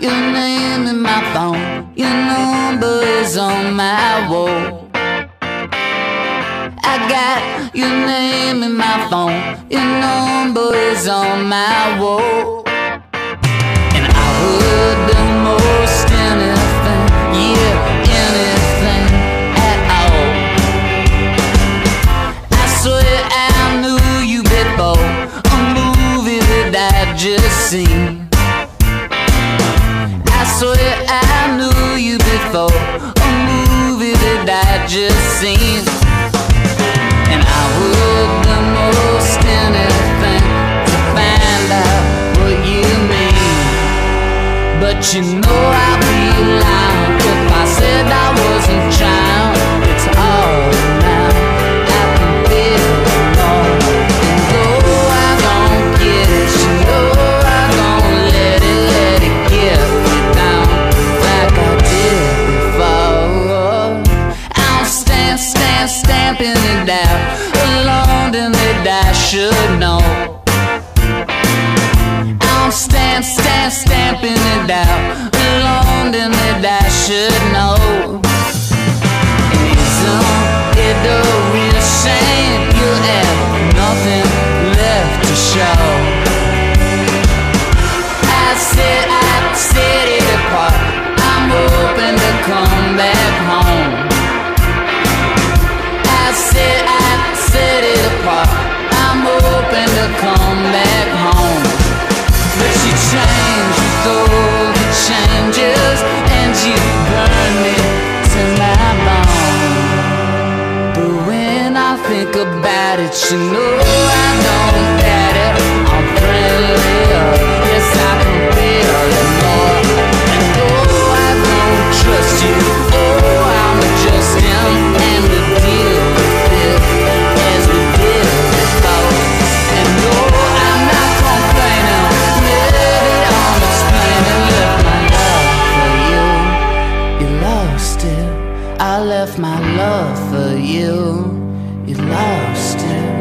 your name in my phone, your number is on my wall. I got your name in my phone, your number is on my wall. And I would do most anything, yeah, anything at all. I swear I knew you before a movie that I just seen. I swear I knew you before a movie that I just seen. And I would do most anything to find out what you mean. But you know I'd be lying if I said I wasn't trying. It's all now, I can feel it more. And though I don't get it, you know I don't let it get me down like I did before. I'm stamping it out alone, and that I should know. I'm stamping it out alone, and that I should know. And isn't it a real shame you have nothing left to show? I set it apart, I'm hoping to come back home. I set it apart, I'm hoping to come back home. But you change with all the changes, and you burn me to my bone. But when I think about it, you know I don't doubt it. I'm friendlier, yes I can feel it more. And though I don't trust you, oh I'm adjusting and we deal with it as we did before. And no, I'm not complaining, maybe I'm explaining. Left my love for you, you lost it. I left my love for you, you lost it.